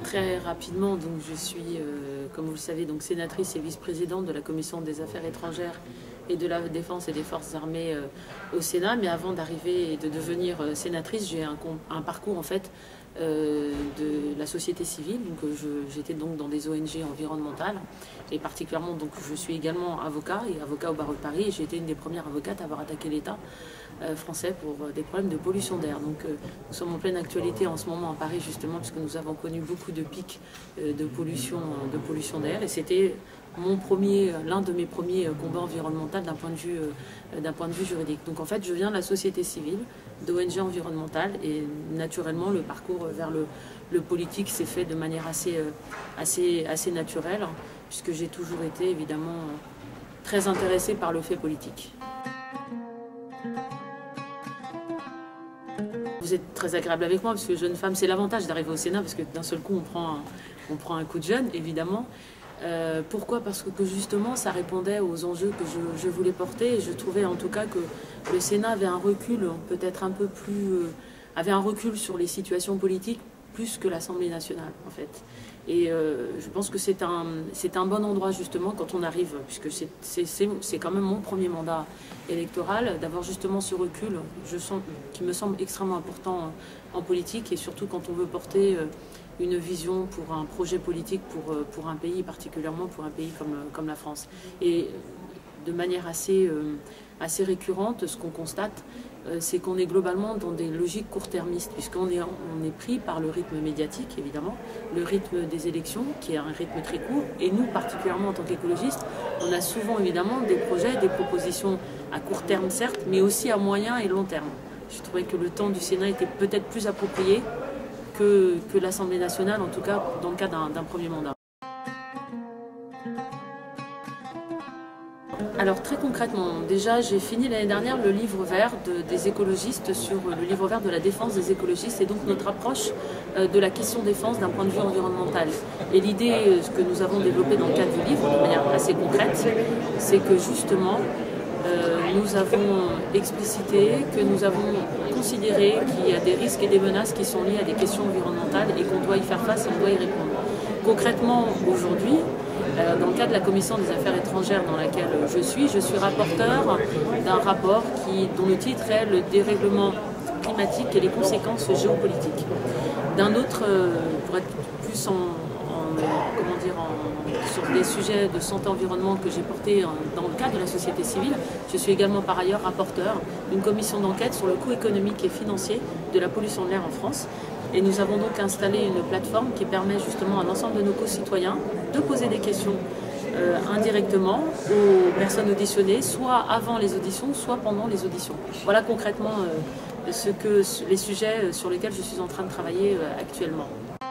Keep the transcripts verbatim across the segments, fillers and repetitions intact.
Très rapidement, donc je suis, euh, comme vous le savez, donc sénatrice et vice-présidente de la Commission des Affaires étrangères et de la Défense et des Forces armées euh, au Sénat. Mais avant d'arriver et de devenir euh, sénatrice, j'ai un, un parcours en fait euh, de la société civile. Donc j'étais donc dans des O N G environnementales et particulièrement donc je suis également avocat et avocat au barreau de Paris. Et j'ai été une des premières avocates à avoir attaqué l'État euh, français pour euh, des problèmes de pollution d'air. Donc euh, nous sommes en pleine actualité en ce moment à Paris justement puisque nous avons connu beaucoup de pics euh, de pollution, de pollution d'air et c'était mon premier, l'un de mes premiers combats environnementaux d'un point de vue, euh, d'un point de vue juridique. Donc en fait, je viens de la société civile, d'O N G environnementales, et naturellement, le parcours vers le, le politique s'est fait de manière assez, euh, assez, assez naturelle, puisque j'ai toujours été évidemment très intéressée par le fait politique. Vous êtes très agréable avec moi, parce que jeune femme, c'est l'avantage d'arriver au Sénat, parce que d'un seul coup, on prend un, on prend un coup de jeune, évidemment. Euh, pourquoi? Parce que, que justement ça répondait aux enjeux que je, je voulais porter et je trouvais en tout cas que le Sénat avait un recul peut-être un peu plus euh, avait un recul sur les situations politiques plus que l'Assemblée nationale en fait et euh, je pense que c'est un, c'est un bon endroit justement quand on arrive puisque c'est quand même mon premier mandat électoral d'avoir justement ce recul je sens, qui me semble extrêmement important en, en politique et surtout quand on veut porter euh, une vision pour un projet politique pour, pour un pays, particulièrement pour un pays comme, comme la France. Et de manière assez, euh, assez récurrente, ce qu'on constate, euh, c'est qu'on est globalement dans des logiques court-termistes, puisqu'on est, on est pris par le rythme médiatique, évidemment, le rythme des élections, qui est un rythme très court, et nous, particulièrement en tant qu'écologistes, on a souvent évidemment des projets, des propositions à court terme, certes, mais aussi à moyen et long terme. Je trouvais que le temps du Sénat était peut-être plus approprié que, que l'Assemblée nationale, en tout cas dans le cas d'un premier mandat. Alors très concrètement, déjà j'ai fini l'année dernière le livre vert de, des écologistes sur le livre vert de la défense des écologistes et donc notre approche euh, de la question défense d'un point de vue environnemental. Et l'idée euh, que nous avons développée dans le cadre du livre de manière assez concrète, c'est que justement Euh, nous avons explicité que nous avons considéré qu'il y a des risques et des menaces qui sont liés à des questions environnementales et qu'on doit y faire face et on doit y répondre. Concrètement, aujourd'hui, euh, dans le cadre de la Commission des Affaires étrangères dans laquelle je suis, je suis rapporteur d'un rapport qui, dont le titre est « Le dérèglement climatique et les conséquences géopolitiques ». D'un autre, euh, pour être plus en, en comment dire, en sur des sujets de santé-environnement que j'ai portés dans le cadre de la société civile. Je suis également par ailleurs rapporteur d'une commission d'enquête sur le coût économique et financier de la pollution de l'air en France. Et nous avons donc installé une plateforme qui permet justement à l'ensemble de nos concitoyens de poser des questions euh, indirectement aux personnes auditionnées, soit avant les auditions, soit pendant les auditions. Voilà concrètement euh, ce que, les sujets sur lesquels je suis en train de travailler euh, actuellement.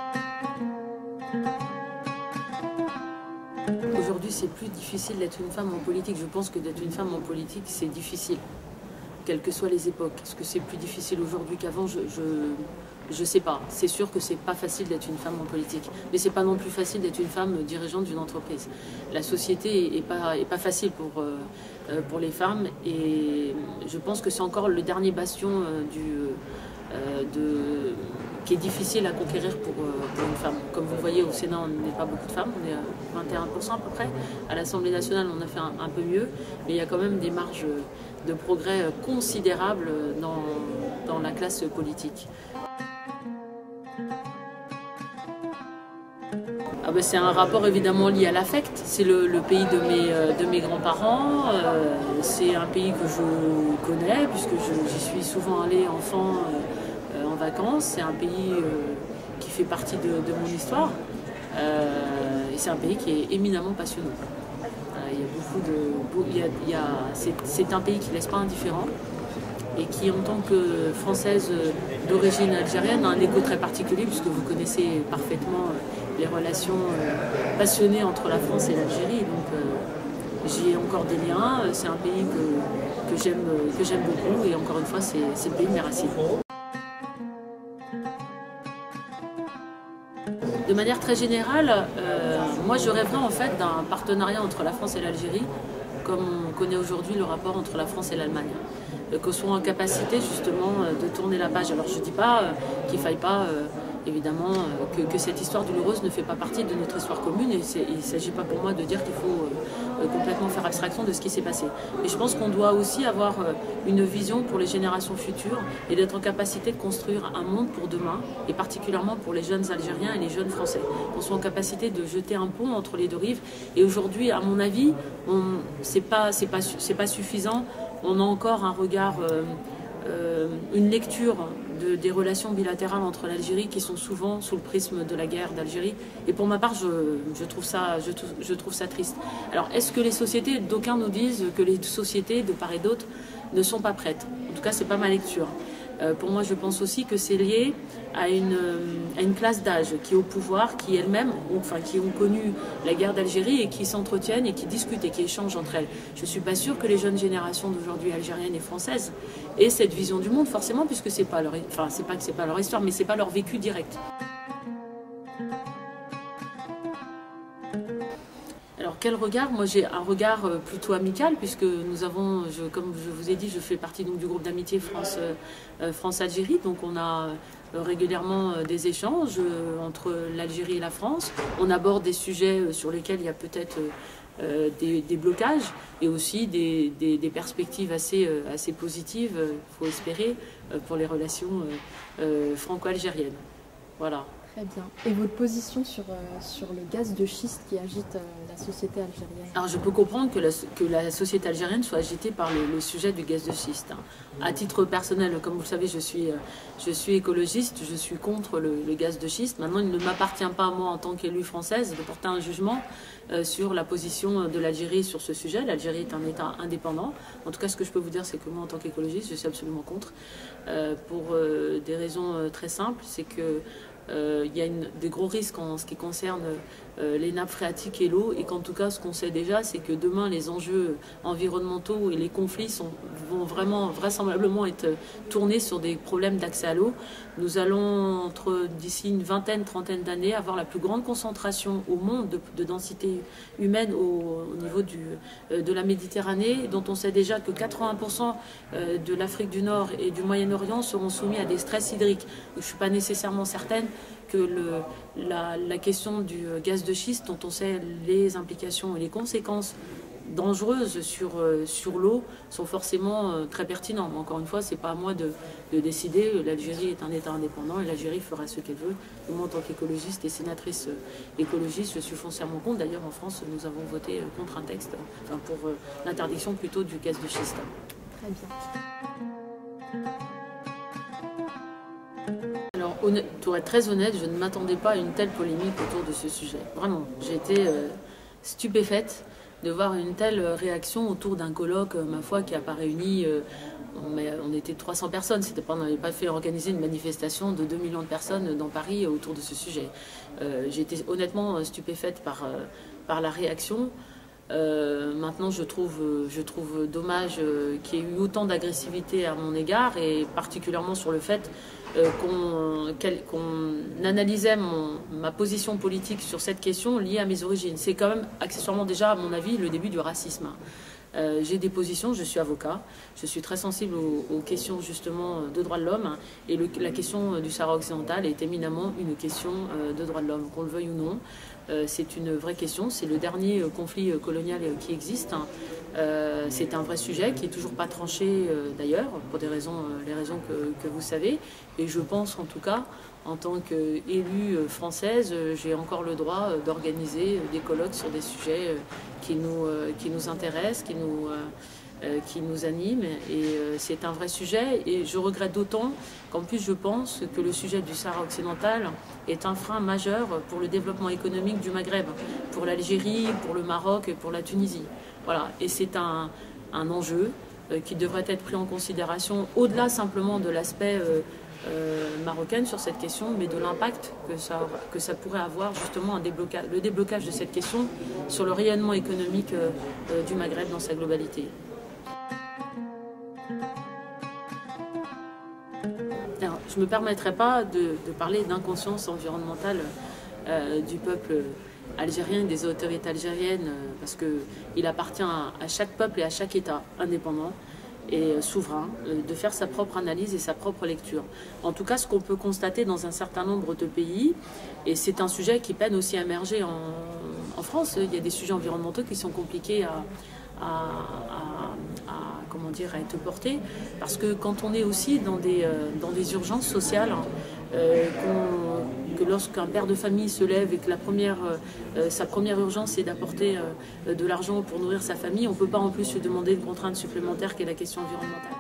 Aujourd'hui, c'est plus difficile d'être une femme en politique. Je pense que d'être une femme en politique, c'est difficile, quelles que soient les époques. Est-ce que c'est plus difficile aujourd'hui qu'avant? Je je sais pas. C'est sûr que c'est pas facile d'être une femme en politique, mais c'est pas non plus facile d'être une femme dirigeante d'une entreprise. La société est pas est pas facile pour euh, pour les femmes, et je pense que c'est encore le dernier bastion euh, du euh, de qui est difficile à conquérir pour, pour une femme. Comme vous le voyez, au Sénat, on n'est pas beaucoup de femmes, on est à vingt et un pour cent à peu près. À l'Assemblée nationale, on a fait un, un peu mieux, mais il y a quand même des marges de progrès considérables dans, dans la classe politique. Ah ben, c'est un rapport évidemment lié à l'affect. C'est le, le pays de mes, de mes grands-parents. Euh, c'est un pays que je connais, puisque j'y suis souvent allée enfant euh, en vacances. C'est un pays euh, qui fait partie de, de mon histoire. Euh, et c'est un pays qui est éminemment passionnant. Euh, il y a beaucoup de, il y a, il y a, c'est un pays qui ne laisse pas indifférent et qui, en tant que Française d'origine algérienne, a un écho très particulier, puisque vous connaissez parfaitement les relations passionnées entre la France et l'Algérie. Donc euh, j'y ai encore des liens. C'est un pays que, que j'aime que j'aime beaucoup, et encore une fois, c'est le pays de mes racines. De manière très générale, euh, moi je rêverais en fait d'un partenariat entre la France et l'Algérie, comme on connaît aujourd'hui le rapport entre la France et l'Allemagne. Euh, qu'on soit en capacité justement de tourner la page. Alors je ne dis pas euh, qu'il ne faille pas euh, évidemment que, que cette histoire douloureuse ne fait pas partie de notre histoire commune et il ne s'agit pas pour moi de dire qu'il faut euh, complètement faire abstraction de ce qui s'est passé. Et je pense qu'on doit aussi avoir euh, une vision pour les générations futures et d'être en capacité de construire un monde pour demain, et particulièrement pour les jeunes Algériens et les jeunes Français. Qu'on soit en capacité de jeter un pont entre les deux rives. Et aujourd'hui, à mon avis, ce n'est pas, c'est pas, c'est pas suffisant. On a encore un regard, euh, euh, une lecture de, des relations bilatérales entre l'Algérie qui sont souvent sous le prisme de la guerre d'Algérie. Et pour ma part, je, je, trouve ça, je, je trouve ça triste. Alors, est-ce que les sociétés, d'aucuns nous disent que les sociétés, de part et d'autre, ne sont pas prêtes? En tout cas, c'est pas ma lecture. Euh, pour moi, je pense aussi que c'est lié à une, euh, à une classe d'âge qui est au pouvoir, qui elles-mêmes, enfin, qui ont connu la guerre d'Algérie et qui s'entretiennent et qui discutent et qui échangent entre elles. Je ne suis pas sûre que les jeunes générations d'aujourd'hui, algériennes et françaises, aient cette vision du monde, forcément, puisque c'est pas leur, enfin, c'est pas que c'est pas leur histoire, mais c'est pas leur vécu direct. Alors quel regard? Moi j'ai un regard plutôt amical puisque nous avons, je, comme je vous ai dit, je fais partie donc, du groupe d'amitié France, euh, France-Algérie, donc on a euh, régulièrement euh, des échanges euh, entre l'Algérie et la France. On aborde des sujets euh, sur lesquels il y a peut-être euh, des, des blocages et aussi des, des, des perspectives assez, euh, assez positives, il euh, faut espérer, euh, pour les relations euh, euh, franco-algériennes. Voilà. Très bien. Et votre position sur, euh, sur le gaz de schiste qui agite euh, la société algérienne? Alors je peux comprendre que la, que la société algérienne soit agitée par le, le sujet du gaz de schiste. Hein. À titre personnel, comme vous le savez, je suis, euh, je suis écologiste, je suis contre le, le gaz de schiste. Maintenant, il ne m'appartient pas, moi, en tant qu'élue française, de porter un jugement euh, sur la position de l'Algérie sur ce sujet. L'Algérie est un État indépendant. En tout cas, ce que je peux vous dire, c'est que moi, en tant qu'écologiste, je suis absolument contre. Euh, pour euh, des raisons euh, très simples, c'est que Euh, il y a une, des gros risques en ce qui concerne euh, les nappes phréatiques et l'eau, et qu'en tout cas ce qu'on sait déjà c'est que demain les enjeux environnementaux et les conflits sont, vont vraiment vraisemblablement être tournés sur des problèmes d'accès à l'eau. Nous allons entre d'ici une vingtaine, trentaine d'années avoir la plus grande concentration au monde de, de densité humaine au, au niveau du, euh, de la Méditerranée, dont on sait déjà que quatre-vingts pour cent euh, de l'Afrique du Nord et du Moyen-Orient seront soumis à des stress hydriques. Je ne suis pas nécessairement certaine que le, la, la question du gaz de schiste, dont on sait les implications et les conséquences dangereuses sur, euh, sur l'eau, sont forcément euh, très pertinentes. Mais encore une fois, ce n'est pas à moi de, de décider. L'Algérie est un État indépendant et l'Algérie fera ce qu'elle veut. Et moi, en tant qu'écologiste et sénatrice euh, écologiste, je suis foncièrement contre. D'ailleurs, en France, nous avons voté euh, contre un texte, enfin, pour euh, l'interdiction plutôt du gaz de schiste. Très bien. Alors, honnête, pour être très honnête, je ne m'attendais pas à une telle polémique autour de ce sujet. Vraiment, j'ai été euh, stupéfaite de voir une telle réaction autour d'un colloque, ma foi, qui n'a pas réuni. Euh, on, on était trois cents personnes, pas, on n'avait pas fait organiser une manifestation de deux millions de personnes dans Paris autour de ce sujet. Euh, j'ai été honnêtement stupéfaite par, euh, par la réaction. Euh, maintenant, je trouve, je trouve dommage euh, qu'il y ait eu autant d'agressivité à mon égard, et particulièrement sur le fait euh, qu'on qu'on analysait mon, ma position politique sur cette question liée à mes origines. C'est quand même accessoirement déjà, à mon avis, le début du racisme. Euh, j'ai des positions, je suis avocat, je suis très sensible aux, aux questions justement de droits de l'homme, et le, la question du Sahara occidental est éminemment une question euh, de droits de l'homme, qu'on le veuille ou non. Euh, c'est une vraie question, c'est le dernier euh, conflit euh, colonial euh, qui existe. Hein. Euh, c'est un vrai sujet qui n'est toujours pas tranché euh, d'ailleurs, pour des raisons, euh, les raisons que, que vous savez. Et je pense en tout cas, en tant qu'élue euh, française, euh, j'ai encore le droit euh, d'organiser euh, des colloques sur des sujets euh, qui, nous, euh, qui nous intéressent, qui nous... Euh, Euh, qui nous anime, et euh, c'est un vrai sujet, et je regrette d'autant qu'en plus je pense que le sujet du Sahara occidental est un frein majeur pour le développement économique du Maghreb, pour l'Algérie, pour le Maroc et pour la Tunisie. Voilà, et c'est un, un enjeu euh, qui devrait être pris en considération au-delà simplement de l'aspect euh, euh, marocain sur cette question, mais de l'impact que ça, que ça pourrait avoir justement un déblocage, le déblocage de cette question sur le rayonnement économique euh, euh, du Maghreb dans sa globalité. Alors, je ne me permettrai pas de, de parler d'inconscience environnementale euh, du peuple algérien et des autorités algériennes, euh, parce qu'il appartient à, à chaque peuple et à chaque État indépendant et souverain, de faire sa propre analyse et sa propre lecture. En tout cas, ce qu'on peut constater dans un certain nombre de pays, et c'est un sujet qui peine aussi à émerger en, en France, il y a des sujets environnementaux qui sont compliqués à, à, à, à, comment dire, à être portés, parce que quand on est aussi dans des, euh, dans des urgences sociales, euh, qu'on, que lorsqu'un père de famille se lève et que la première, euh, sa première urgence est d'apporter euh, de l'argent pour nourrir sa famille, on ne peut pas en plus lui demander une contrainte supplémentaire qui est la question environnementale.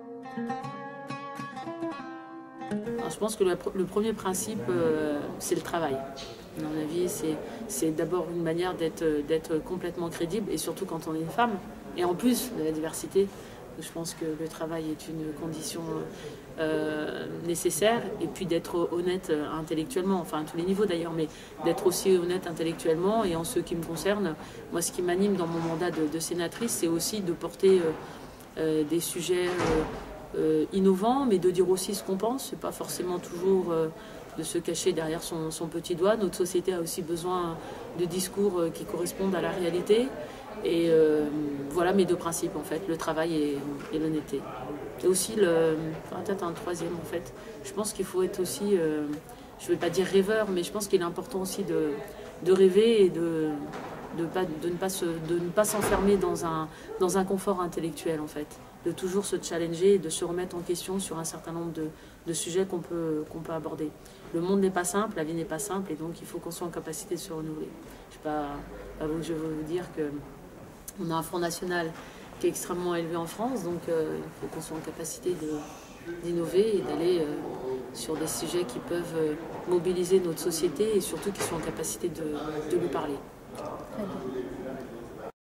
Alors, je pense que le, le premier principe, euh, c'est le travail. À mon avis, c'est d'abord une manière d'être complètement crédible, et surtout quand on est une femme. Et en plus de la diversité, je pense que le travail est une condition euh, nécessaire, et puis d'être honnête intellectuellement, enfin à tous les niveaux d'ailleurs, mais d'être aussi honnête intellectuellement. Et en ce qui me concerne, moi ce qui m'anime dans mon mandat de, de sénatrice, c'est aussi de porter euh, euh, des sujets euh, euh, innovants, mais de dire aussi ce qu'on pense. C'est pas forcément toujours euh, de se cacher derrière son, son petit doigt. Notre société a aussi besoin de discours qui correspondent à la réalité. Et euh, voilà mes deux principes en fait, le travail et, et l'honnêteté. Et aussi, le, enfin, peut-être un troisième en fait, je pense qu'il faut être aussi, euh, je ne vais pas dire rêveur, mais je pense qu'il est important aussi de, de rêver et de, de, pas, de ne pas se, de ne pas s'enfermer dans un, dans un confort intellectuel en fait, de toujours se challenger et de se remettre en question sur un certain nombre de, de sujets qu'on peut, qu'on peut aborder. Le monde n'est pas simple, la vie n'est pas simple, et donc il faut qu'on soit en capacité de se renouveler. Je ne sais pas, pas vous, je veux vous dire que on a un Front National qui est extrêmement élevé en France, donc euh, il faut qu'on soit en capacité d'innover et d'aller euh, sur des sujets qui peuvent euh, mobiliser notre société, et surtout qui soient en capacité de, de lui parler. Très bien.